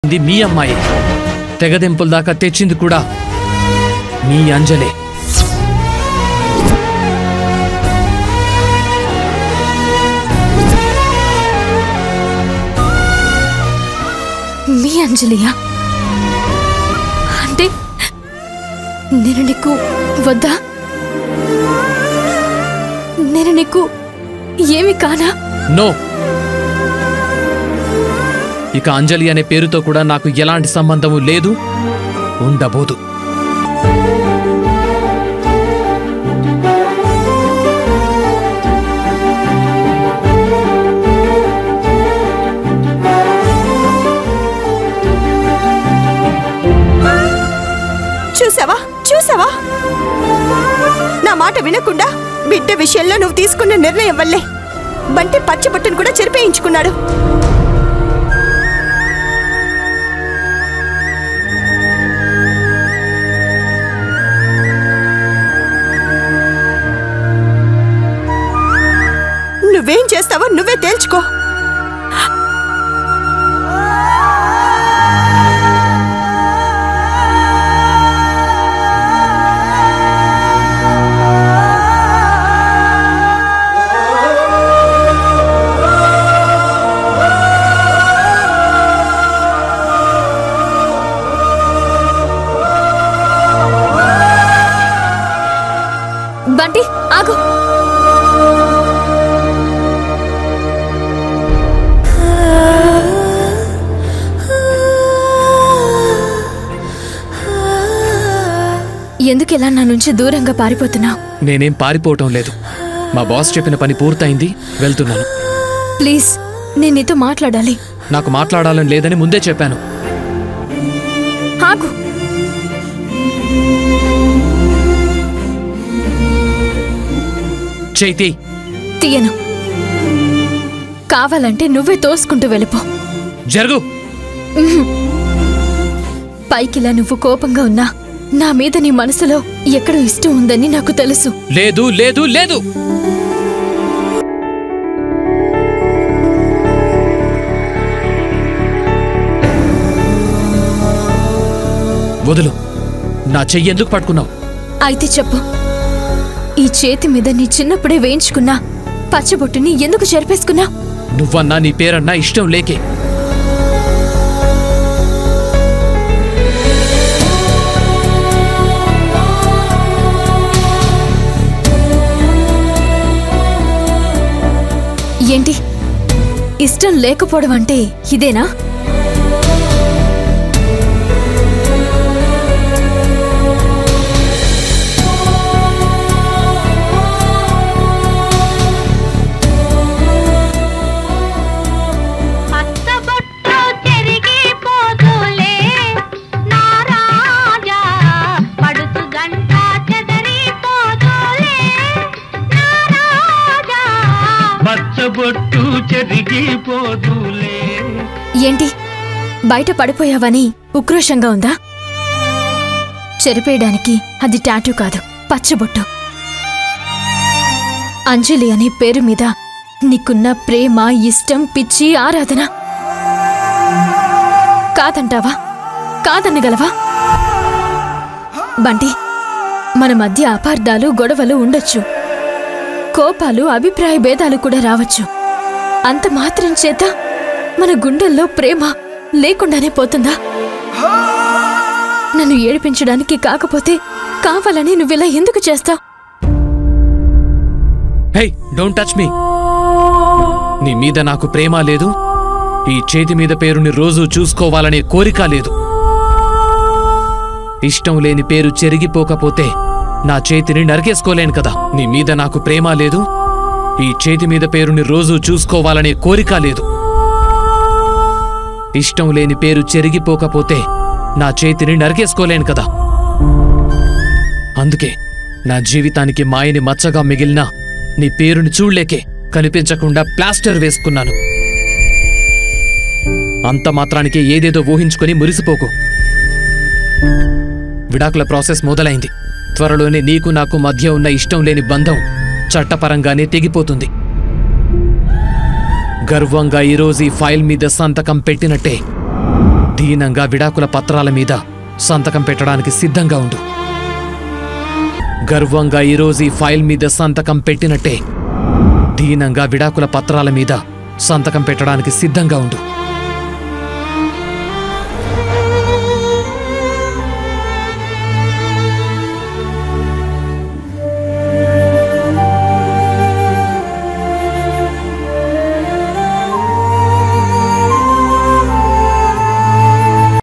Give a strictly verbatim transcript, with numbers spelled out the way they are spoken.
ఇది మీ అమ్మాయి. తెగదెంపుల దాకా తెచ్చింది కూడా మీ అంజలే. మీ అంజలియా? అంటే నేను నీకు వద్దా? నేను నీకు ఏమి కానా? నో. ఇక అంజలి అనే పేరుతో కూడా నాకు ఎలాంటి సంబంధము లేదు, ఉండబోదు. చూసావా చూసావా నా మాట వినకుండా బిడ్డ విషయంలో నువ్వు తీసుకున్న నిర్ణయం వల్లే బంటి పచ్చబొట్టును కూడా చెరిపేయించుకున్నాడు. నువ్వేం చేస్తావో నువ్వే తేల్చుకో. బంటి ఆగు. ఎందుకెలా నా నుంచి దూరంగా పారిపోతున్నావు? నేనేం పారిపోవటం లేదు. మా బాస్ చెప్పిన పని పూర్తయింది, వెళ్తున్నాను. ప్లీజ్, నేను నీతో మాట్లాడాలి. నాకు మాట్లాడాలని లేదని ముందే చెప్పాను. ఆగు. చైతి, తీయను. కావాలంటే నువ్వే తోసుకుంటూ వెళ్ళిపో. జరుగు. పైకిలా నువ్వు కోపంగా ఉన్నా నా మీద నీ మనసులో ఎక్కడో ఇష్టం ఉందని నాకు తెలుసు. లేదు లేదు లేదు. వదులు. నా చెయ్యి ఎందుకు పట్టుకున్నావు? అయితే చెప్పు, ఈ చేతి మీద నీ చిన్నప్పుడే వేయించుకున్నా పచ్చబొట్టుని ఎందుకు చెరిపేసుకున్నా? నువ్వన్నా నీ పేరన్నా ఇష్టం లేకే. ఏంటి ఇష్టం లేకపోవడం అంటే ఇదేనా? ఏంటి బయట పడిపోయావని ఉక్రోషంగా ఉందా? చెరిపేయడానికి అది టాటూ కాదు, పచ్చబొట్టు. అంజలి అనే పేరు మీద నీకున్న ప్రేమ, ఇష్టం, పిచ్చి, ఆరాధన కాదంటావా? కాదనగలవా? బంటి, మన మధ్య అపార్థాలు, గొడవలు ఉండొచ్చు, కోపాలు, అభిప్రాయ భేదాలు కూడా రావచ్చు. అంత మాత్రం చేత మన గుండెల్లో ప్రేమ లేకుండానే పోతుందా? నన్ను ఏడిపించడానికి కాకపోతే కావాలని నువ్విలా ఎందుకు చేస్తావు? Hey, don't touch me. నీ మీద నాకు ప్రేమ లేదు, ఈ చేతి మీద పేరుని రోజూ చూసుకోవాలనే కోరిక లేదు. ఇష్టం లేని పేరు చెరిగిపోకపోతే నా చేతిని నరికేసుకోలేను కదా. నీ మీద నాకు ప్రేమ లేదు, ఈ చేతి మీద పేరుని రోజూ చూసుకోవాలనే కోరిక లేదు. ఇష్టం లేని పేరు చెరిగిపోకపోతే నా చేతిని నరికేసుకోలేను కదా. అందుకే నా జీవితానికి మాయని మచ్చగా మిగిలిన నీ పేరుని చూడలేకే కనిపించకుండా ప్లాస్టర్ వేసుకున్నాను. అంత మాత్రానికి ఏదేదో ఊహించుకొని మురిసిపోకు. విడాకుల ప్రాసెస్ మొదలైంది. త్వరలోనే నీకు నాకు మధ్య ఉన్న ఇష్టం లేని బంధం చట్టపరంగానే తెగిపోతుంది. గర్వంగా ఈరోజు ఈ ఫైల్ మీద సంతకం పెట్టినట్టే దీనంగా విడాకుల పత్రాల మీద సంతకం పెట్టడానికి సిద్ధంగా ఉండు. గర్వంగా ఈరోజు ఈ ఫైల్ మీద సంతకం పెట్టినట్టే దీనంగా విడాకుల పత్రాల మీద సంతకం పెట్టడానికి సిద్ధంగా ఉండు.